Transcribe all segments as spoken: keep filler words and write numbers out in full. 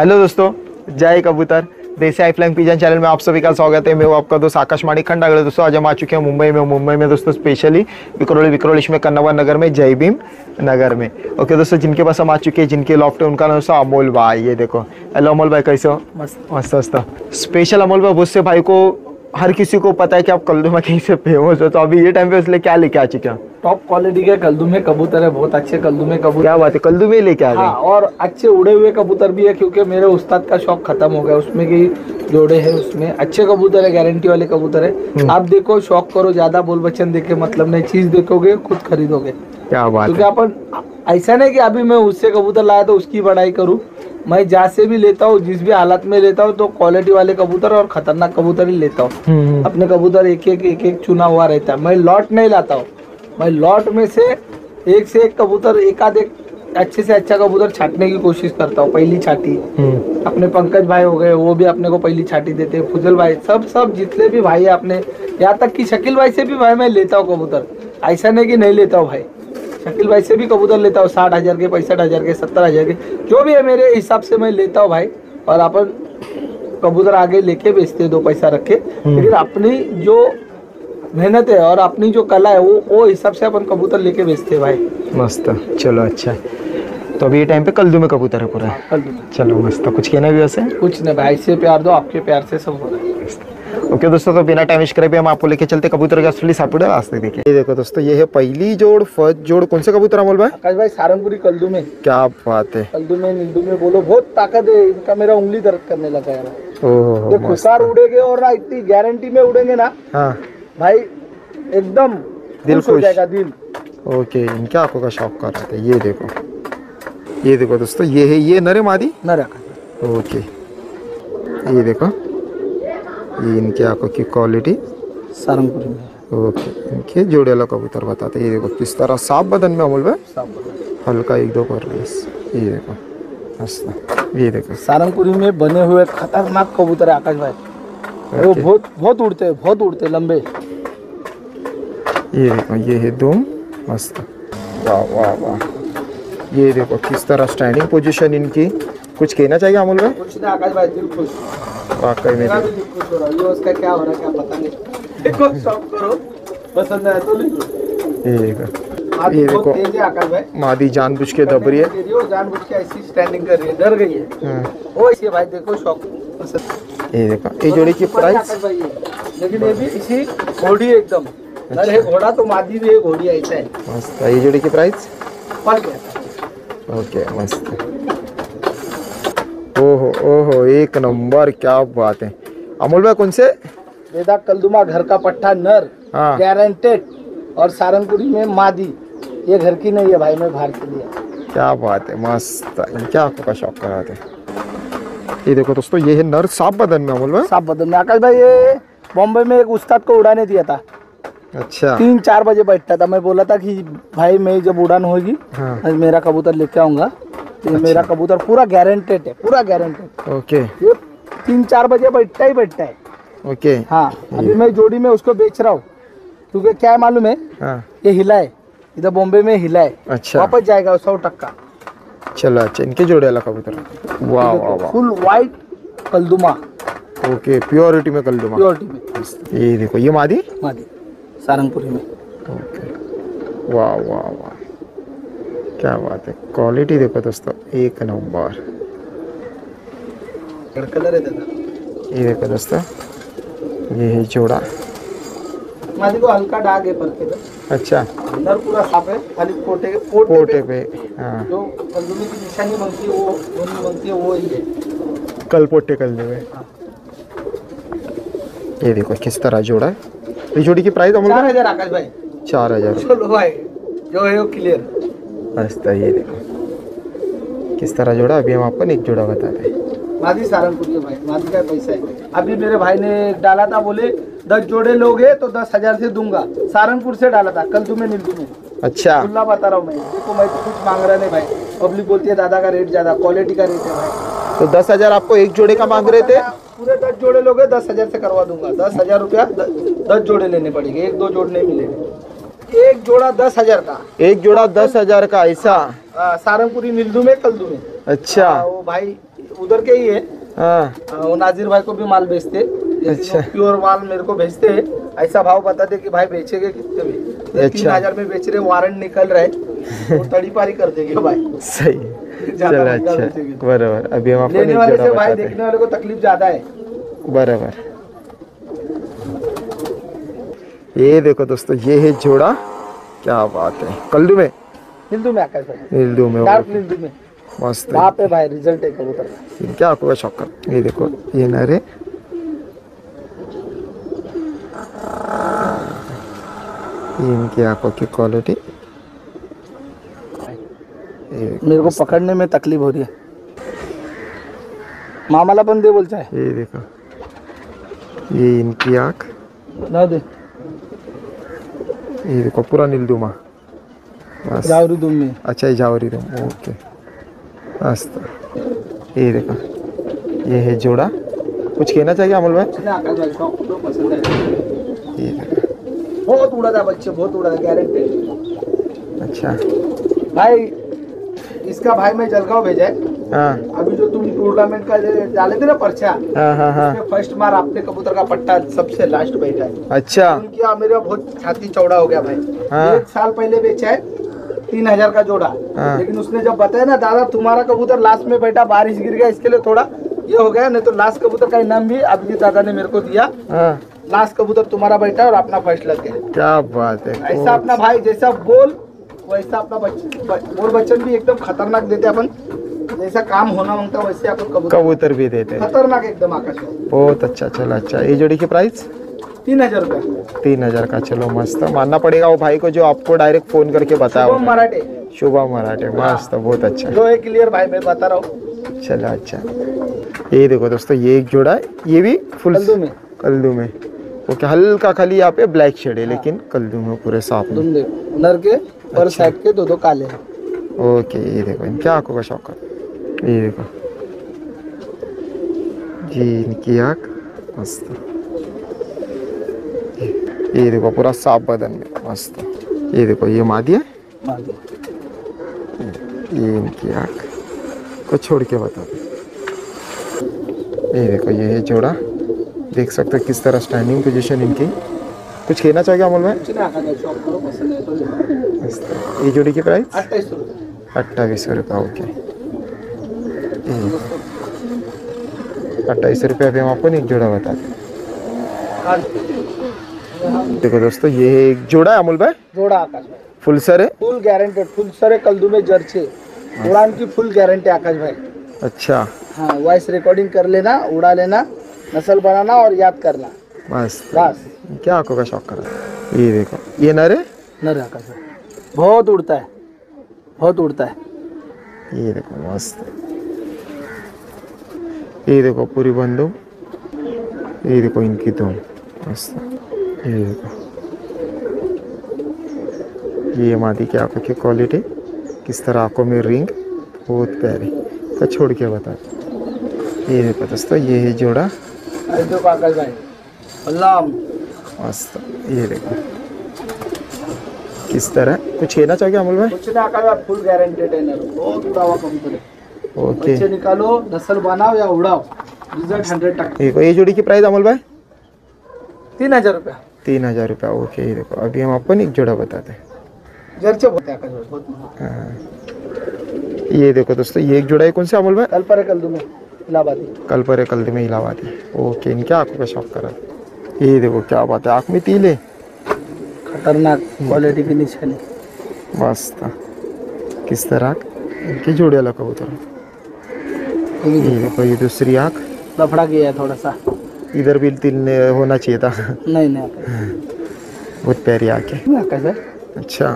Hello दोस्तों, जय कबूतर। देसी हाई फ्लाइंग पिजन चैनल में आप सभी का स्वागत है। मैं हूं आपका दोस्त आकाश माणिक खंडागढ़। दोस्तों आज हम आ चुके हैं मुंबई में। मुंबई में दोस्तों स्पेशली विक्रोली विक्रोलिश में कन्नवा नगर में जय भीम नगर में। ओके दोस्तों, जिनके पास हम आ चुके हैं, जिनके लॉफ्ट है, उनका नाम दोस्तों अमोल भाई। ये देखो, हेलो अमोल भाई, कैसे हो? मस्त मस्त मस्त। स्पेशल अमोल भाई, मुझसे भाई को हर किसी को पता है कि आप कल्दू में कहीं से फेमस हो, तो अभी ये टाइम पे इसलिए क्या लेके आ चुके हैं? टॉप क्वालिटी के कल्दू में कबूतर है, बहुत अच्छे कल्दू में कबूतर। क्या बात है, कल्दू में लेके आ गए? हाँ, और अच्छे उड़े हुए कबूतर भी है, क्योंकि मेरे उस्ताद का शौक खत्म हो गया। उसमें की जोड़े हैं, उसमें अच्छे कबूतर है, गारंटी वाले कबूतर है। आप देखो, शौक करो, ज्यादा बोल बच्चन देखे मतलब नहीं, चीज देखोगे खुद खरीदोगे। क्या बात है। क्योंकि अपन ऐसा नहीं कि अभी मैं उससे कबूतर लाया तो उसकी बड़ाई करूँ। मैं जहाँ से भी लेता हूँ, जिस भी हालत में लेता हूँ, तो क्वालिटी वाले कबूतर और खतरनाक कबूतर ही लेता हूँ। अपने कबूतर एक एक एक एक चुना हुआ रहता है। मैं लॉट नहीं लाता हूँ, मैं लॉट में से एक से एक कबूतर, एक आध एक अच्छे से अच्छा कबूतर छाटने की कोशिश करता हूँ। पहली छाटी अपने पंकज भाई हो गए, वो भी अपने को पहली छाटी देते हैं। फुजल भाई, सब सब जितने भी भाई है अपने, यहाँ तक कि शकील भाई से भी भाई मैं लेता हूँ कबूतर। ऐसा नहीं कि नहीं लेता हूँ भाई, शकील भाई से भी कबूतर लेता हूँ। साठ हजार के, पैंसठ हजार के, सत्तर हजार के, जो भी है मेरे हिसाब से मैं लेता हूँ भाई। और अपन कबूतर आगे लेके बेचते हैं, दो पैसा रख के। लेकिन अपनी जो मेहनत है और अपनी जो कला है, वो वो हिसाब से अपन कबूतर लेके बेचते हैं भाई। मस्त, चलो अच्छा है। तो अभी ये टाइम पे कल्दू में कबूतर है पूरा? कल्दू। चलो मस्त। कुछ कहना भी वैसे? कुछ नहीं भाई, से प्यार दो, आपके प्यार से सब हो रहा है। ओके दोस्तों, तो बिना टाइम वेस्ट करे भी हम आपको लेके चलते कबूतर के असली सापुड़े रास्ते। देखिए, ये देखो दोस्तों, ये है पहली जोड़, फर्स्ट जोड़। कौन से कबूतर अमोल भाई? आकाश भाई, सारंगपुरी कल्दू में। क्या बात है। कल्दू में, नींदू में बोलो, बहुत ताकत है इनका। मेरा उंगली दर्द करने लगा यार। ओह, ये खुशार उड़ेंगे और ना इतनी गारंटी में उड़ेंगे ना। हाँ भाई, एकदम दिल खुश हो खुश जाएगा दिल। ओके, इनके आंखों का शौक कर रहे थे। ये देखो, ये देखो दोस्तों, ये है, ये नरे मादी नर। ओके, ये देखो, ये इनके आंखों की क्वालिटी सारंगपुरी में। ओके, इनके जोड़े वाला कबूतर बताते। ये देखो किस तरह साफ बदन में अमोल भाई, हल्का एक दो कर रही है। ये देखो मस्त। ये देखो, सारंगपुरी में बने हुए खतरनाक कबूतर है आकाश भाई। वो बहुत बहुत उड़ते हैं, बहुत उड़ते हैं, लंबे। ये देखो, ये है दुम, मस्त। वाह वाह वाह। ये देखो किस तरह स्टैंडिंग पोजीशन इनकी। कुछ कहना चाहिए अमोल भाई? कुछ नहीं आकाश भाई, दिल खुश। वाकई में मेरा भी दिल खुश हो रहा है। ये उसका क्या हो रहा है क्या पता नहीं। देखो, शौक करो, पसंद आए तो ले लो। ये देखो, आदि ये बहुत देखो, तेज है आकाश भाई। मादी जानबूझ के दब रही है। वो जानबूझ के ऐसी स्टैंडिंग कर रही है, डर गई है हाँ। वो ऐसी भाई। देखो, शौक पसंद। ये देखो, ये जोड़ी की प्राइस? आकाश भाई, लेकिन ये भी इसी घोड़ी है एकदम। नर है घोड़ा तो मादी भी है घोड़ी, ऐसा है। मस्त। ये जोड़ी की प्राइस? पड़ गया। ओके, मस्त। ओहो ओहो, एक नंबर, क्या बात है। अमोल भाई कौन से? बेदा कल्दुमा घर का पट्टा नर, हाँ। गारंटेड। और सारंगपुरी में मादी। ये घर की नहीं है भाई, मैं बाहर के लिए। क्या बात है, मस्त। क्या आंखों का शौक कराते। ये देखो दोस्तों, ये है नर, साफ बदन में अमोल भाई। साफ बदन में आकाश भाई। ये बॉम्बे में एक उस्ताद को उड़ाने दिया था। अच्छा। तीन चार बजे बैठता था। मैं बोला था कि भाई, मैं जब उड़ान होगी, हाँ। आज मेरा कबूतर लेके आऊंगा। तो अच्छा। मेरा कबूतर पूरा गारंटेड है, पूरा गारंटेड। ओके। ये तीन चार बजे बैठता ही बैठता है। ओके। हाँ, अभी मैं जोड़ी में उसको बेच रहा हूँ, क्योंकि क्या है मालूम है, हाँ। ये हिला है, इधर बॉम्बे में हिला है। अच्छा। वापस जाएगा सौ टक्का। चलो अच्छा, इनके जोड़े वाला कबूतर। वाह वाह वाह। फुल वाइट कल्दुमा। ओके, प्योरिटी में कल्दुमा। प्योरिटी में। ये देखो, ये मादी मादी सारंगपुरी में। ओके, वाह वाह वाह, क्या बात है। क्वालिटी देखो दोस्तों, एक नंबर। कलर है दादा। ये देखो दोस्तों, ये है जोड़ा। मादी को हल्का दाग है पर के। अच्छा। अंदर पूरा साफ है, खाली पोटे पोटे, पोटे पे। हाँ। जो कल्दुमे की निशानी बनती है, वो धुनी बनती है, वो ही है। कल पोटे कल देवे। ये देखो किस तरह जोड़ा है। ये जोड़ी की प्राइस अमूल चार हजार आकाश भाई। चार हजार चलो भाई, जो है वो क्लियर। मस्त। ये देखो किस तरह जोड़ा। अभी हम आपको एक जोड़ा बताते हैं। मादी सारंगपुर के भाई, मादी का पैसा है। अभी मेरे भाई ने डाला था, बोले दस जोड़े लोगे तो दस हजार से दूंगा। सारंगपुर से डाला था, कल तुम्हें नींदू में। अच्छा। खुला बता रहा हूँ मैं। देखो, मैं तो कुछ मांग रहा नहीं भाई। पब्लिक बोलती है दादा का रेट ज्यादा, क्वालिटी का रेट है भाई। तो दस हजार आपको एक जोड़े का मांग रहे थे? पूरे दस जोड़े लोगे दस हजार से करवा दूंगा। दस हजार रुपया दस जोड़े लेने पड़ेंगे, एक दो जोड़ नहीं मिलेंगे। एक जोड़ा दस हजार का। एक जोड़ा दस हजार का, ऐसा? सारंगपुरी नीलदू में, कल्दू में। अच्छा। वो भाई उधर के ही है। हाँ हाँ, वो नाजिर भाई को भी माल बेचते। अच्छा। प्योर माल मेरे को भेजते हैं। ऐसा भाव बताते कि भाई बेचेंगे कितने भी। अच्छा। तीन हजार में बेच रहे, वारंट निकल रहा है, वो तड़ी पारी कर देंगे भाई। सही, ज्यादा चलो महंगा अच्छा, बेचेंगे। बराबर। अभी हम आपको लेने एक वाले जोड़ा से भाई बताते हैं। देखने वाले को तकलीफ ज्यादा है। बराबर। ये देखो दोस्तों, ये है जोड़ा, क्या बात है, कल्लू में, नीलदू में आकाश भाई, नीलदू में, डार्क नीलदू में। मस्त है। वहाँ पे भाई रिजल्ट है कबूतर का। क्या आपको शौक कर, ये देखो ये नर है, ये इनकी आंखों की क्वालिटी, मेरे को पकड़ने में तकलीफ हो रही है। मामाला पण दे बोलता है। ये देखो, ये इनकी आँख, ना दे ये देखो पूरा नीलदुमा, बस। जावरी दुम में। अच्छा ये जावरी तुम, ओके मस्त। ये देखो, ये है जोड़ा। कुछ कहना चाहिए अमल भाई? इसने आकाश भाई शौक को पसंद है। ये देखो, बहुत उड़ा था बच्चे, बहुत उड़ा था, गारंटी। अच्छा भाई इसका भाई मैं जलगांव भेजा है। हाँ अभी जो तुम टूर्नामेंट का जो डाले थे ना पर्चा, हाँ हाँ हाँ, उसमें फर्स्ट मार आपने कबूतर का पट्टा सबसे लास्ट बैठा है। अच्छा उनकी मेरा बहुत छाती चौड़ा हो गया भाई। हाँ। एक साल पहले बेचा है तीन हजार का जोड़ा। हाँ। लेकिन उसने जब बताया ना, दादा तुम्हारा कबूतर लास्ट में बैठा, बारिश गिर गया, इसके लिए थोड़ा ये हो गया, नहीं तो लास्ट कबूतर का इनाम भी अभी दादा ने मेरे को दिया। हाँ, लास्ट कबूतर तुम्हारा बैठा और अपना फर्स्ट लग गया। क्या बात है। ऐसा अपना भाई जैसा बोल वैसा अपना बच्चन, मोर बच्चन भी एकदम खतरनाक देते अपन, जैसा काम होना मांगता वैसे अपन कबूतर कबूतर भी देते हैं, खतरनाक एकदम आकाश में। बहुत अच्छा। चलो अच्छा, ये जोड़ी की प्राइस तीन हजार रुपया। तीन हजार का। चलो मस्त, मानना पड़ेगा वो भाई को जो आपको डायरेक्ट फोन करके बताया शुभम होगा। मराठे शुभम मराठे, मस्त, बहुत अच्छा। जो है क्लियर भाई, मैं बता रहा हूँ। चलो अच्छा, ये देखो दोस्तों, ये एक जोड़ा है, ये भी फुल कल्दू में। कल्दू में, ओके। हल्का खाली यहाँ पे ब्लैक शेड है, लेकिन कल्दू में पूरे साफ है। तुम देखो नर के पर साइड के दो दो काले हैं। ओके, ये देखो इनकी आंखों का शौक है, ये देखो जी इनकी आँख मस्त, ये देखो पूरा साफ बदन में, मस्त। ये देखो ये मादी है, ये इनकी आँख को छोड़ के बता दो। ये देखो ये है जोड़ा, देख सकते हो किस तरह स्टैंडिंग पोजीशन इनकी। कुछ कहना चाहोगे अमल भाई? मस्त। ये जोड़ी की प्राइस अट्ठाईस सौ रुपये। अट्ठाईस सौ रुपये, ओके। अट्ठाईस रुपये अभी हम आपको एक जोड़ा बताते हैं। देखो दोस्तों, ये है एक जोड़ा है अमूल भाई, जोड़ा आकाश भाई, फुल सर है, फुल गारंटेड, फुल सर है, कल्दू में जर्चे, उड़ान की फुल गारंटी आकाश भाई। अच्छा हाँ, वॉइस रिकॉर्डिंग कर लेना, उड़ा लेना, नस्ल बनाना और याद करना, मस्त। बस। क्या आंखों का शौक करा। ये देखो, ये नर है, नर आकाश भाई, बहुत उड़ता है, बहुत उड़ता है। ये देखो मस्त। ये देखो पूरी बंदूक, ये देखो इनकी धूम, मस्त। ये देखो, ये मादी की आंखों की क्वालिटी, किस तरह आंखों में रिंग, बहुत प्यारी। तो छोड़ के बता। ये देखो दोस्तों, ये है जोड़ा, देखो आकाश भाई, अल्लाह मस्त। ये देखो किस तरह। कुछ कहना चाहोगे अमूल भाई? कुछ ना आकाश भाई, फुल गारंटेड है, नर बहुत उड़ा हुआ कबूतर है। ओके, बच्चे निकालो, नस्ल बनाओ या उड़ाओ, रिजल्ट हंड्रेड टका। देखो ये जोड़ी की प्राइस अमूल भाई तीन हजार रुपया। तीन हजार रुपया, ओके। ये देखो अभी हम आपको एक जोड़ा बताते हैं। जर्चे होते हैं आकाश भाई, बहुत महंगा। हाँ। ये देखो दोस्तों, ये एक जोड़ा है, कौन सा अमूल भाई? कल पर है कल्दू में इलाहाबादी। कल पर है कल में इलाहाबादी, ओके। इनके आंखों का शौक करा। ये देखो क्या बात है, आँख में तिल है, खतरनाक क्वालिटी की निशानी, मस्त। किस तरह इनके जोड़े वाला कबूतर। ये देखो ये दूसरी आँख, लफड़ा गया है थोड़ा सा, इधर भी तिल ने होना चाहिए था। नहीं नहीं आकाश, बहुत प्यारी आँख है। नहीं आकाश भाई, अच्छा,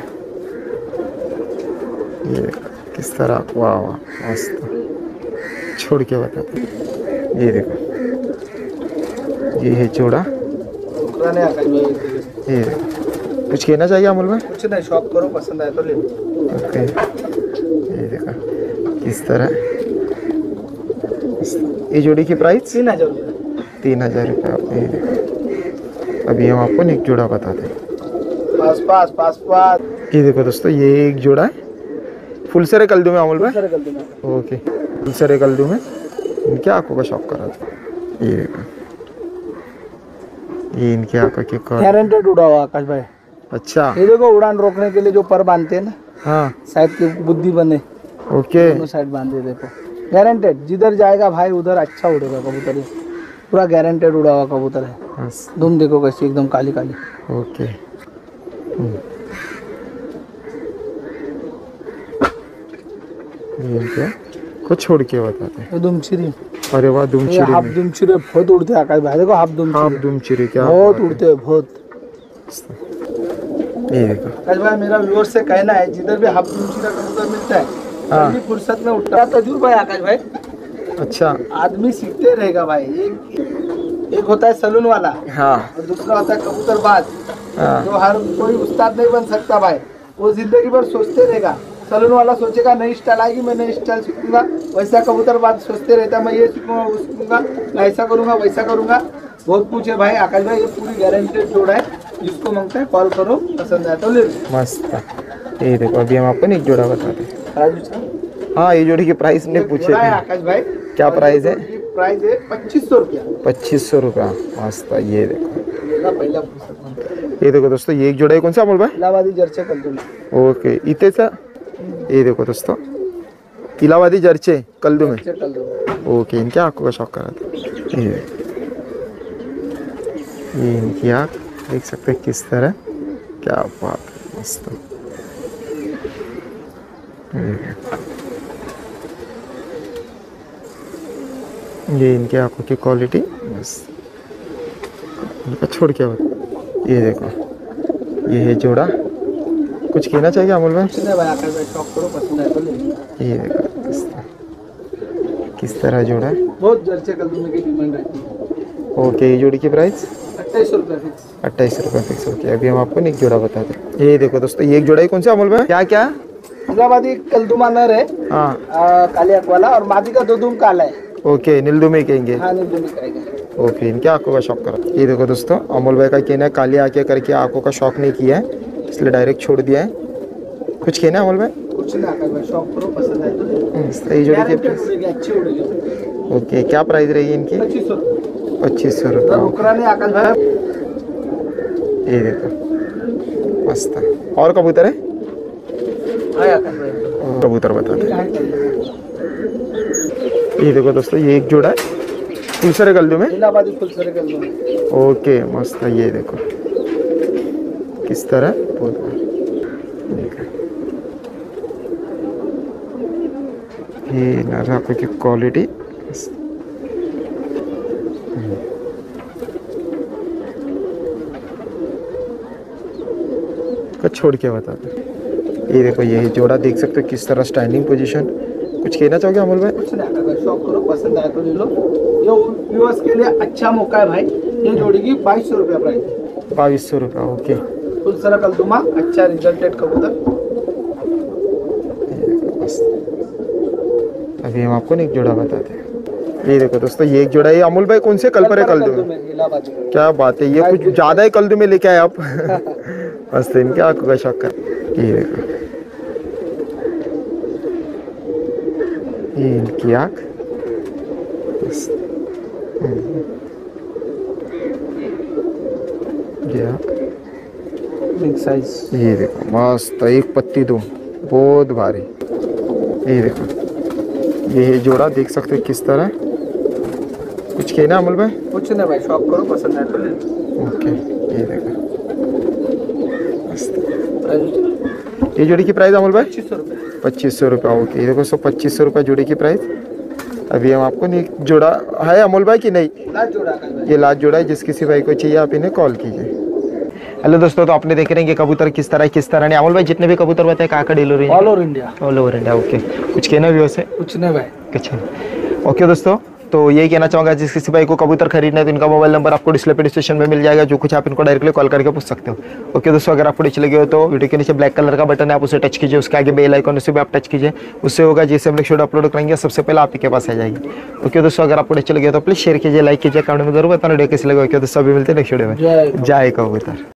ये देखो किस तरह, वाह वाह मस्त। छोड़ के बताते। ये देखो, ये है जोड़ा, पुराने आकाश भाई। ये देखो। कुछ कहना चाहिए अमूल भाई? कुछ नहीं, शॉप करो, पसंद आए तो ले लो। ओके, ये देखो किस तरह। ये जोड़ी की प्राइस तीन हजार रुपये। तीन हजार रुपये। ये देखो अभी हम आपको एक जोड़ा बताते हैं। पास पास पास पास। ये देखो दोस्तों, ये एक जोड़ा है, फुल सर है कल्दू में अमूल भाई, सर कल्दू में। ओके। दूसरे कल्दू में इनके आंखों का शौक करा था। ये देखो, ये इनकी आंखों की कॉल। गारंटेड उड़ा हुआ आकाश भाई। अच्छा, ये देखो उड़ान रोकने के लिए जो पर बांधते हैं ना, हाँ शायद की बुद्धि बने, ओके। दोनों साइड बांधे देखो। गारंटेड, जिधर जाएगा भाई उधर अच्छा उड़ेगा कबूतर, ये पूरा गारंटेड उड़ा हुआ कबूतर है। बस, तुम देखो कैसी एकदम काली काली। ओके। हम्म। ये क्या कुछ छोड़ के बताते हैं। ये दुमचिरी, अरे वाह, ये दुमचिरी हाफ में दुमचिरे बहुत उड़ते हैं आकाश भाई। देखो हाफ हाफ दुमचिरे दुमचिरी, क्या बहुत बात है। उड़ते हैं बहुत। ये देखो, आकाश भाई मेरा व्यूअर से कहना है जिधर भी हाफ दुमचिरा कबूतर मिलता है हाँ। जल्दी फुर्सत में उठता है तजुर्बा है आकाश भाई। अच्छा, आदमी सीखते रहेगा भाई। एक एक होता है सलून वाला हाँ और दूसरा होता है कबूतरबाज। हाँ, जो हर कोई उस्ताद नहीं बन सकता भाई, वो जिंदगी भर सोचते रहेगा। सलून वाला सोचेगा नई स्टाइल आएगी, मैं नई स्टाइल सीखूंगा। वैसा कबूतरबाज सोचते रहता है मैं ये सीखूंगा वो सीखूंगा, मैं ऐसा करूंगा वैसा करूंगा। बहुत कुछ है भाई आकाश भाई, ये पूरी गारंटेड जोड़ा है। जिसको मांगता है कॉल करो, पसंद आया तो ले लो। मस्त। ये देखो, अभी हम आपको एक जोड़ा बताते हैं। राजू सर, हाँ, ये जोड़ी की प्राइस ने पूछे जोड़ा है थे, आकाश भाई। क्या प्राइस है? प्राइस है पच्चीस सौ रुपया। पच्चीस सौ रुपया। मस्त। ये देखो, मेरा पहला पुस्तक ये देखो दोस्तों, ये एक जोड़ा है, कौन सा अमोल भाई? इलाहाबादी जर्चे कल्दू। ओके, इतेचा। ये देखो दोस्तों, इलाहाबादी जर्चे कल्दू में। ओके, इनके आंखों का शौक करा था। ये ये इनकी आँख देख सकते हैं किस तरह, क्या बात है, मस्त। ये इनके आंखों की क्वालिटी बस, इनका छोड़ के बता। ये देखो, ये है जोड़ा। कुछ कहना चाहिए अमोल भाई? ये देखो किस तरह, किस तरह जोड़ा है। बहुत जर्चे कल्दू में की डिमांड रहती है। ओके, ये जोड़ी की प्राइस अट्ठाईस सौ रुपया फिक्स। अट्ठाईस रुपये फिक्स। ओके, अभी हम आपको एक जोड़ा बताते हैं। ये देखो दोस्तों, ये एक जोड़ा ही कौन सा अमोल भाई? क्या क्या? इलाहाबादी कल्दुमा नर है, हाँ आ, काले आंख वाला, और मादी का दो दुम काला है। ओके, नीलदू में कहेंगे। हाँ नीलदू में कहेगा। ओके, इनके आंखों का शौक करा। ये देखो दोस्तों, अमोल भाई का कहना है काली आंखें करके आंखों का शौक नहीं किया है, इसलिए डायरेक्ट छोड़ दिया है। कुछ कहना है अमोल भाई? कुछ ना कर, शौक करो, पसंद आए तो ले लो। हम्म, ये जोड़ी की Guaranteed उड़ेगी, अच्छी उड़ेगी। ओके, क्या प्राइस रहेगी इनकी? पच्चीस सौ पच्चीस सौ रुपये। रुकरा नहीं आकाश भाई। ये देखो मस्त। और कबूतर है? हाँ आकाश भाई, और कबूतर बता दे। हाँ, ये देखो दोस्तों, ये एक जोड़ा है दूसरे कल्दू में। इलाहाबादी फुलसरे कल्दू में। ओके मस्त। ये देखो किस तरह, बहुत ये नाराकों की क्वालिटी। कुछ छोड़ के बता दे। ये देखो, ये जोड़ा देख सकते हो किस तरह स्टैंडिंग पोजीशन। कुछ कहना चाहोगे अमोल भाई? कुछ नहीं आकाश भाई, शौक करो, पसंद आए तो ले लो। ये व्यूअर्स के लिए अच्छा मौका है भाई। ये जोड़ी की बाईस सौ रुपया प्राइस। बाईस सौ रुपया। ओके, फुलसरा कल्दुमा, अच्छा रिजल्टेड कबूतर। अभी हम आपको एक जोड़ा बताते हैं। ये देखो दोस्तों, ये एक जोड़ा है। अमोल भाई कौन से कल पर है? कल्दू में। इलाहाबादी। क्या बात है, ये कुछ ज्यादा ही कल्दू में लेके आए आप। मस्त। इनके आंखों का शौक कर। ये देखो, ये इनकी आंख बस। ये आंख, बिग साइज। ये देखो मस्त, एक पत्ती दो, बहुत भारी। ये देखो, ये है जोड़ा, देख सकते हो किस तरह। कुछ कहना अमोल भाई? कुछ नहीं भाई, शौक करो, पसंद आए तो ले लो। ओके, ये देखो मस्त। ये जोड़ी की प्राइस अमोल भाई? पच्चीस सौ रुपये। पच्चीस सौ रुपये। ओके, ये देखो सौ पच्चीस सौ रुपये जोड़ी की प्राइस। अभी हम आपको नहीं जोड़ा है अमोल भाई कि नहीं? लास्ट जोड़ा आकाश भाई। ये लास्ट जोड़ा है, जिस किसी भाई को चाहिए आप इन्हें कॉल कीजिए। हेलो दोस्तों, तो आपने देख रहे हैं कि कबूतर किस तरह किस तरह नहीं। अमोल भाई जितने भी कबूतर बताए कहाँ का delivery? All over India. All over India. Okay, कुछ कहना भी वैसे? कुछ नहीं भाई। कुछ नहीं। ओके दोस्तों, तो यही कहना चाहूँगा, जिस किसी भाई को कबूतर खरीदना है तो इनका मोबाइल नंबर आपको डिस्प्ले पे डिस्क्रिप्शन में मिल जाएगा, जो कुछ आप इनको डायरेक्टली कॉल करके पूछ सकते हो। ओके दोस्तों, अगर आपको अच्छी लगे हो तो वीडियो के नीचे ब्लैक कलर का बटन है, आप उसे टच कीजिए, उसके आगे बेल आइकन उसे भी आप टच कीजिए। उससे होगा जैसे हम लोग वीडियो अपलोड करेंगे सबसे पहले आप ही के पास आ जाएगी। ओके दोस्तों, अगर आपको अच्छी लगे तो प्लीज़ शेयर कीजिए, लाइक कीजिए, कमेंट में जरूर बताना वीडियो कैसे लगे। ओके दोस्तों, अभी मिलते हैं नेक्स्ट वीडियो में। जय कबूतर।